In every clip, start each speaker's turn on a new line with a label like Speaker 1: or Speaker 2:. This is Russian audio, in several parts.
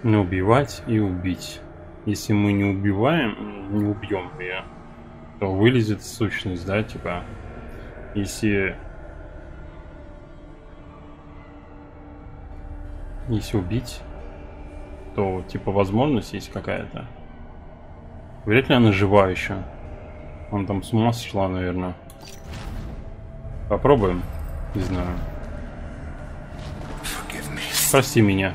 Speaker 1: Не убивать и убить. Если мы не убиваем, не убьем ее, то вылезет сущность, да, типа. Если убить, то типа возможность есть какая-то. Вряд ли она жива еще. Он там с ума сошла, наверное. Попробуем. Не знаю. Прости меня.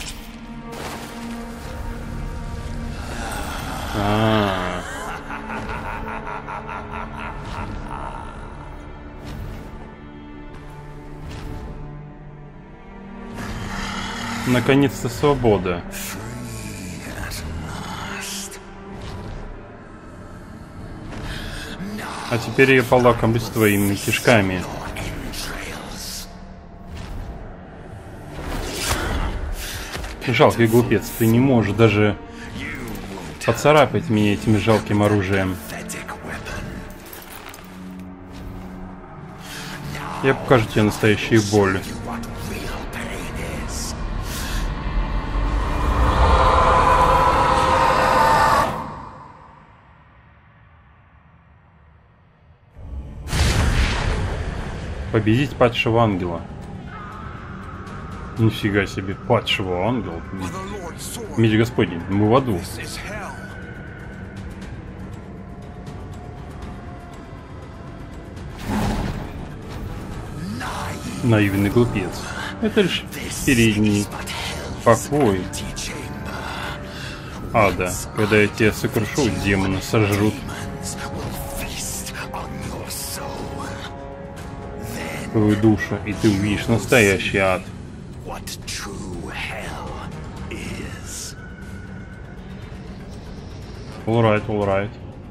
Speaker 1: Наконец-то свобода. А теперь я полакомлюсь твоими кишками. Жалкий глупец, ты не можешь даже поцарапать меня этим жалким оружием. Я покажу тебе настоящую боль. Победить падшего ангела. Нифига себе, падшего ангела. Меч Господень, мы в аду. Наивный глупец. Это лишь передний покой ада. Когда я тебя сокрушу, демоны сожрут твою душу, и ты увидишь настоящий ад. Alright, alright.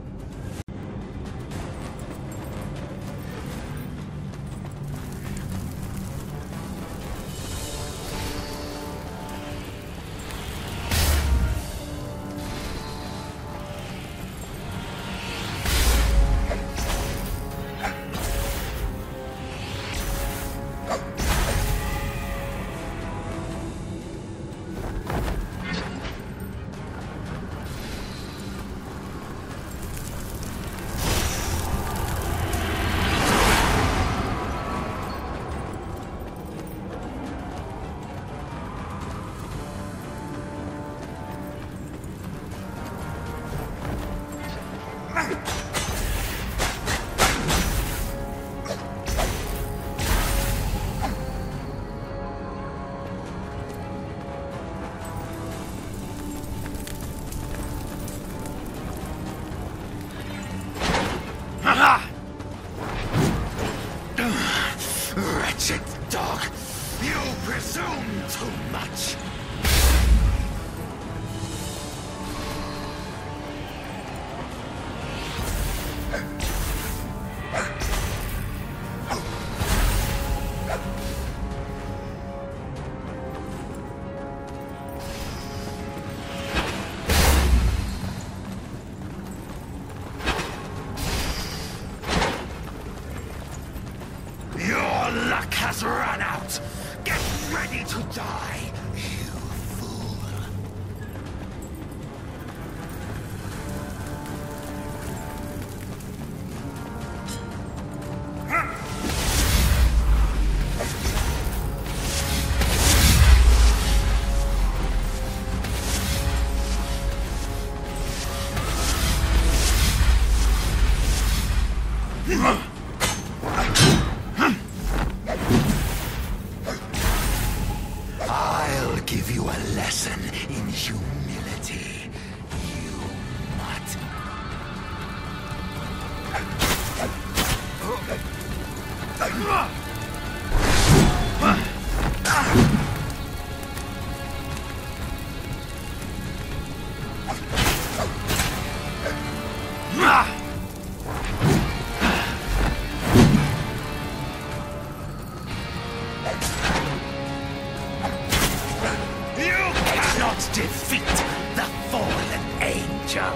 Speaker 2: Wretched dog, you presume too much. Your luck has run out. Get ready to die, you fool. I'll give you a lesson in humility, you mutt. You cannot defeat the fallen angel.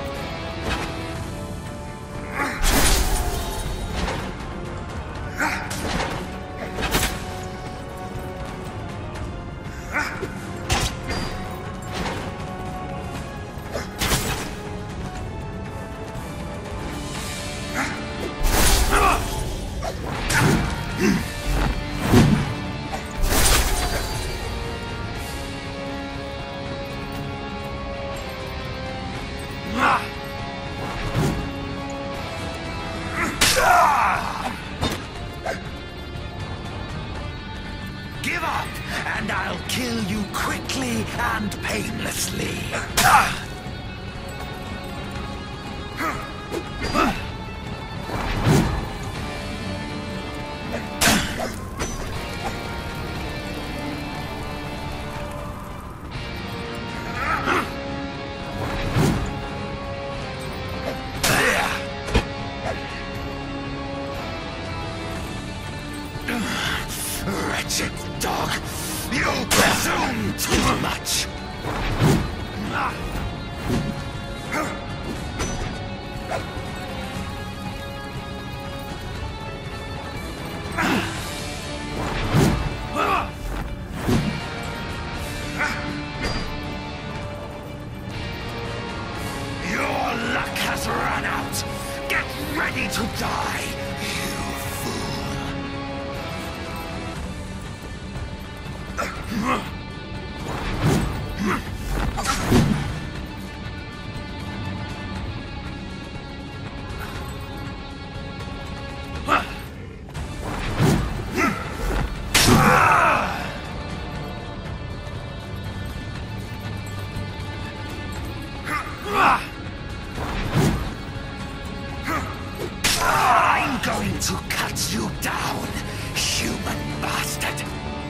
Speaker 2: up, and I'll kill you quickly and painlessly. Wretched dog, you presume too much. Your luck has run out. Get ready to die, you fool. I'm going to cut you down, human bastard.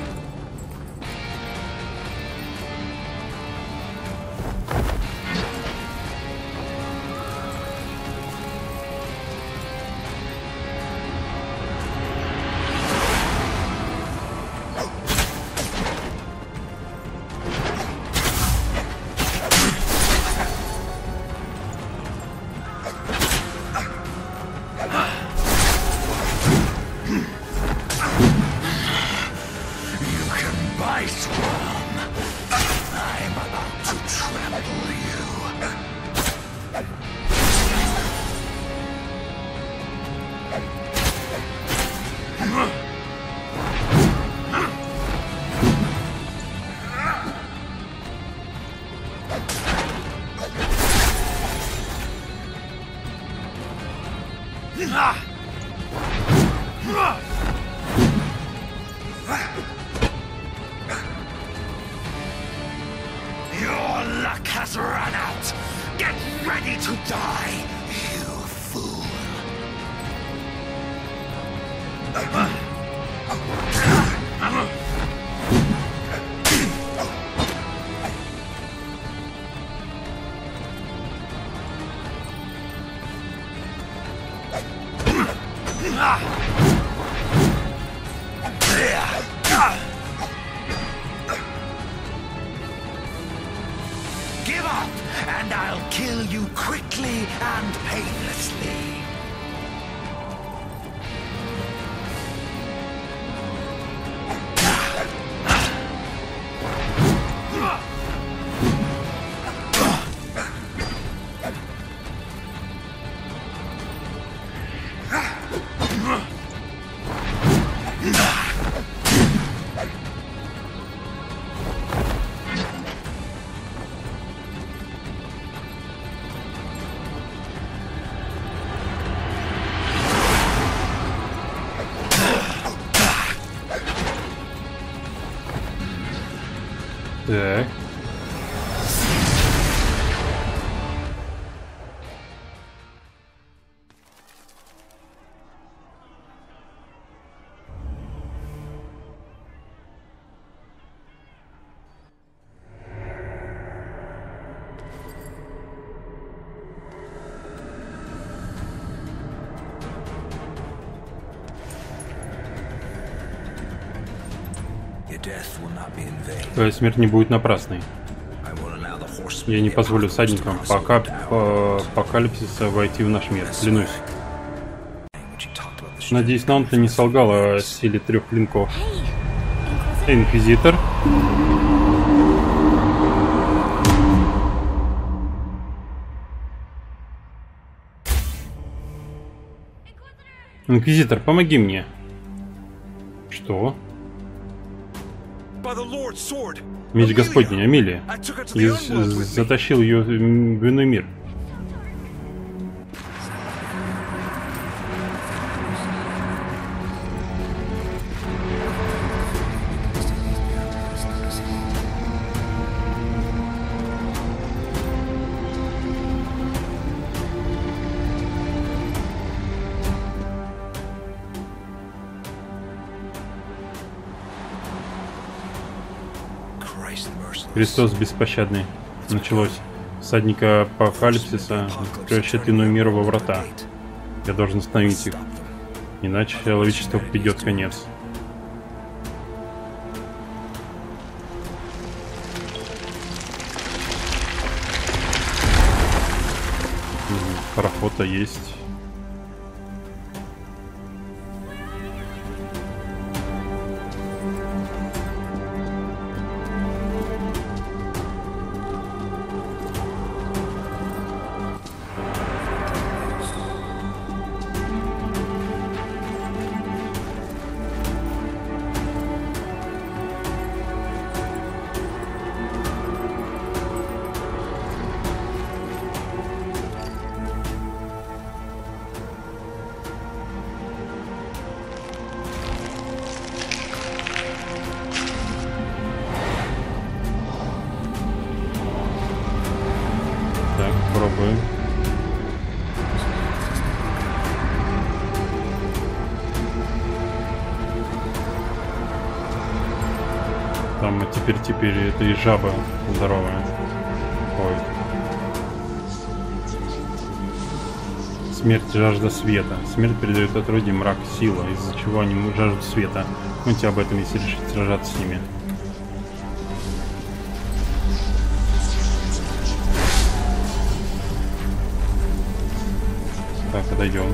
Speaker 2: I'm about to trample you. Your luck has run out. Get ready to die, you fool. Give up, and I'll kill you quickly and painlessly.
Speaker 1: Так. Твоя смерть не будет напрасной. Я не позволю всадникам пока апокалипсиса войти в наш мир, клянусь. Надеюсь, Наунтли не солгал о силе 3 клинков. Инквизитор. Инквизитор, помоги мне. Что? Меч Господень, Амелия. Я затащил ее в иной мир. Христос беспощадный. Началось. Всадника апокалипсиса превращает иную миру во врата. Я должен остановить их. Иначе человечеству придет конец. Пароход-то есть. Пробуем. Там теперь это и жаба здоровая. Ой. Смерть, жажда света. Смерть передает отродье, мрак, сила, из-за чего они жаждут света. Помните об этом, если решить сражаться с ними. Так, отойдем.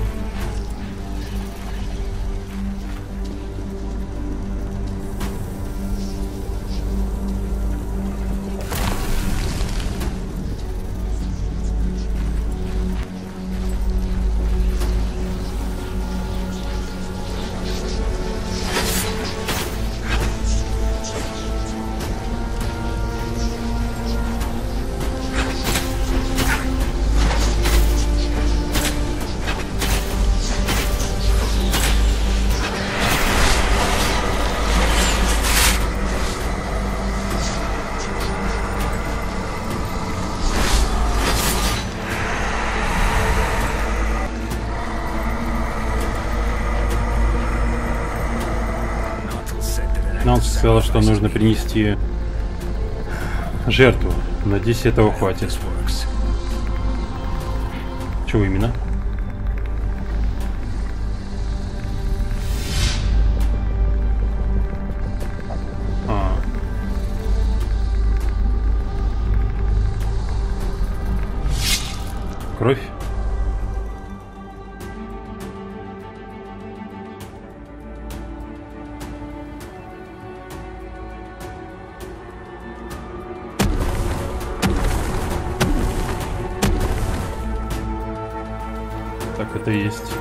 Speaker 1: Наунс сказала, что нужно принести жертву. Надеюсь, этого хватит. Чего именно? Кровь? Так, это и есть.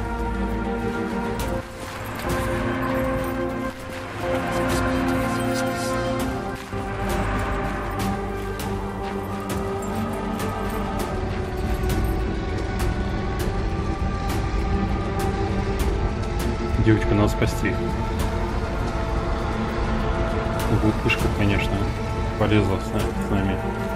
Speaker 1: Девочку надо спасти. Глупышка, конечно, полезла с нами.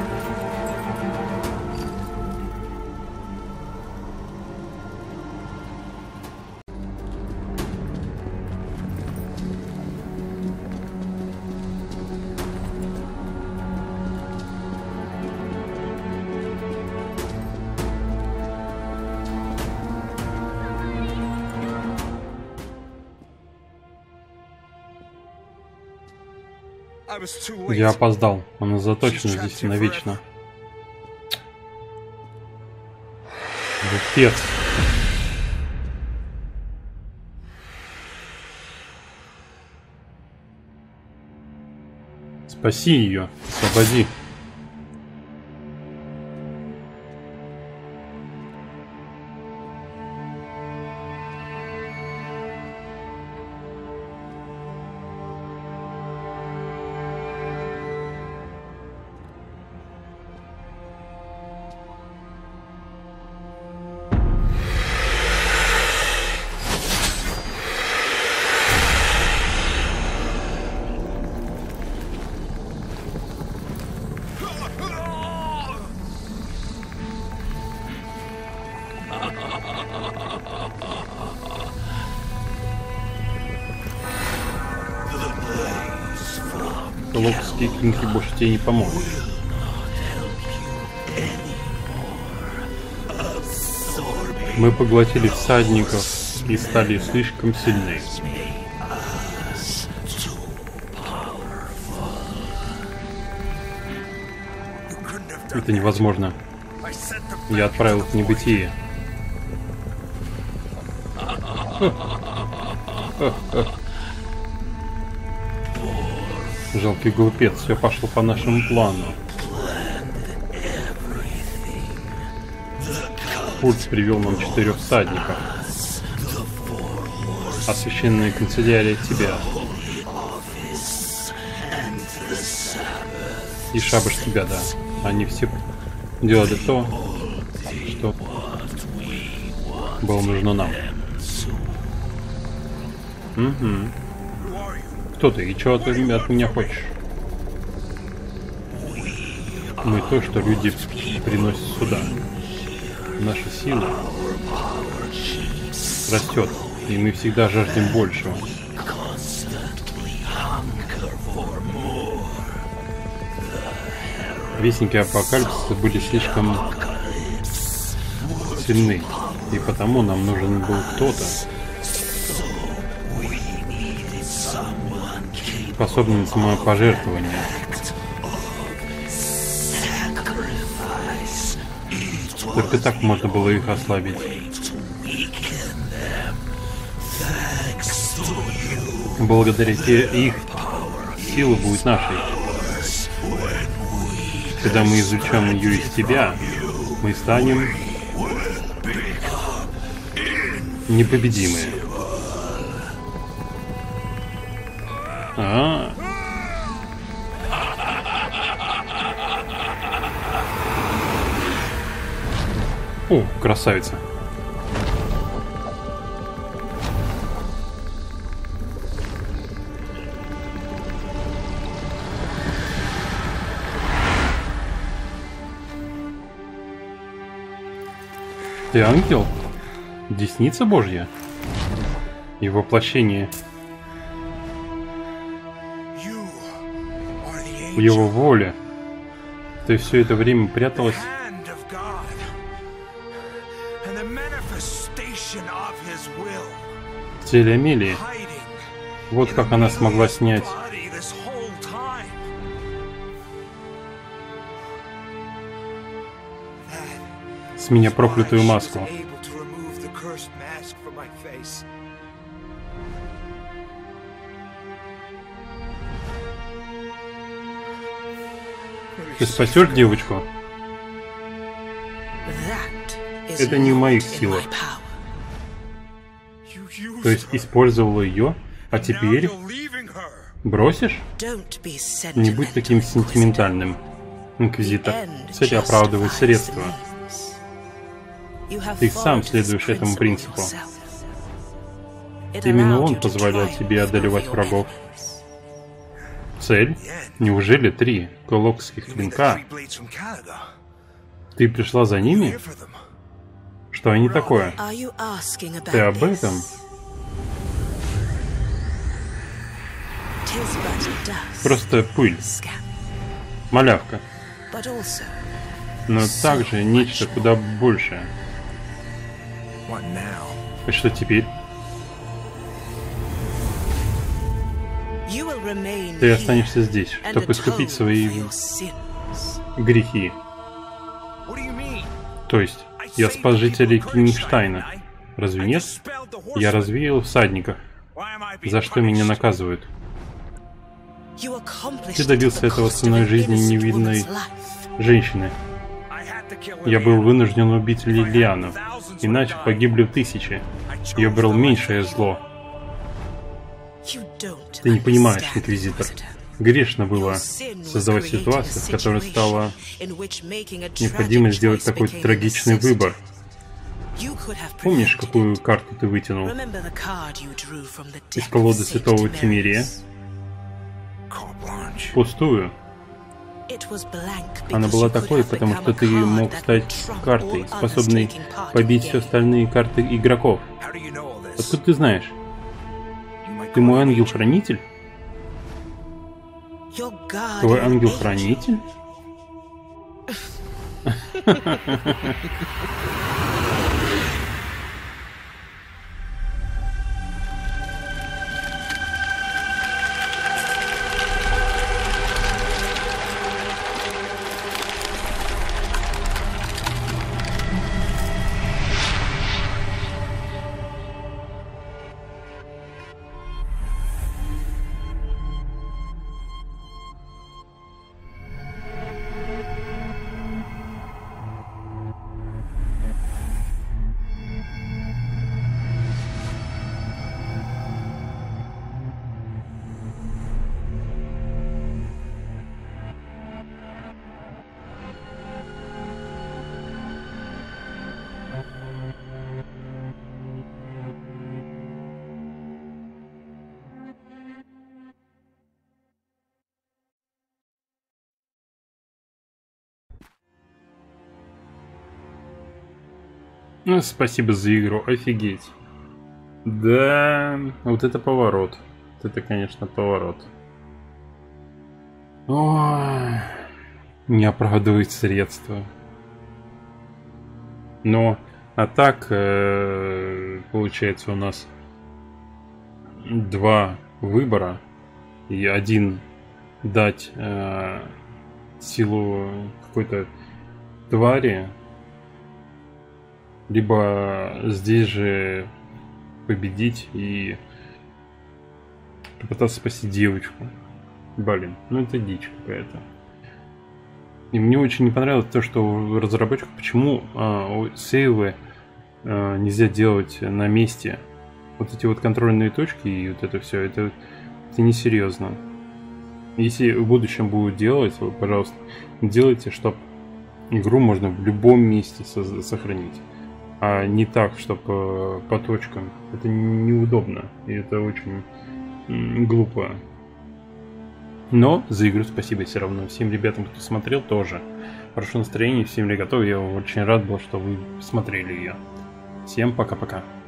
Speaker 1: Я опоздал. Она заточена здесь навечно. Глупец. Спаси ее. Освободи. Локские клинки больше тебе не помогут. Мы поглотили всадников и стали слишком сильны. Это невозможно. Я отправил их в небытие. Жалкий глупец, все пошло по нашему плану. Пульс привел нам 4 всадников. А священная канцелярия тебя. И шабаш тебя, да. Они все делали то, что было нужно нам. Угу. Кто ты и чего ты от меня хочешь? Мы то, что люди приносят сюда. Наша сила растет, и мы всегда жаждем большего. Вестники апокалипсиса были слишком сильны, и потому нам нужен был кто-то, способный на самопожертвование. Только так можно было их ослабить. Благодаря их сила будет нашей. Когда мы извлечем ее из тебя, мы станем непобедимые. О, красавица. Ты ангел? Десница Божья? И воплощение. В его воле. Ты все это время пряталась. В теле Амелии. Вот как она смогла снять. С меня проклятую маску. Ты спасешь девочку? Это не в моих силах. То есть использовала ее, а теперь бросишь? Не будь таким сентиментальным, Инквизитор. Цель оправдывает средства. Ты сам следуешь этому принципу. Именно он позволял тебе одолевать врагов. Цель? Неужели 3 колокских клинка? Ты пришла за ними? Что они такое? Ты об этом? Просто пыль. Малявка. Но также нечто куда большее. И что теперь? Ты останешься здесь, чтобы искупить свои грехи. То есть, я спас жителей Кенигштайна. Разве нет? Я развеял всадников. За что меня наказывают? Ты добился этого ценой жизни невинной женщины. Я был вынужден убить Лилиану, иначе погибли тысячи. Я выбрал меньшее зло. Ты не понимаешь, Инквизитор. Грешно было создавать ситуацию, в которой стало необходимо сделать такой трагичный выбор. Помнишь, какую карту ты вытянул из колоды Святого Тимирия? Пустую. Она была такой, потому что ты мог стать картой, способной побить все остальные карты игроков. Откуда ты знаешь? Ты мой ангел-хранитель? Твой ангел-хранитель? Ну, спасибо за игру, офигеть. Да, вот это поворот. Вот это, конечно, поворот. Ой, не оправдывает средства. Но, а так, получается, у нас два выбора. И один дать силу какой-то твари, либо здесь же победить и попытаться спасти девочку. Блин, ну это дичь какая-то. И мне очень не понравилось то, что у разработчиков почему сейвы нельзя делать на месте. Вот эти вот контрольные точки и вот это все, это несерьезно. Если в будущем будут делать, пожалуйста, делайте, чтобы игру можно в любом месте сохранить. А не так, чтобы по точкам. Это неудобно. И это очень глупо. Но за игру спасибо все равно. Всем ребятам, кто смотрел, тоже. Хорошего настроения, всем ли готовы. Я очень рад был, что вы смотрели ее. Всем пока-пока.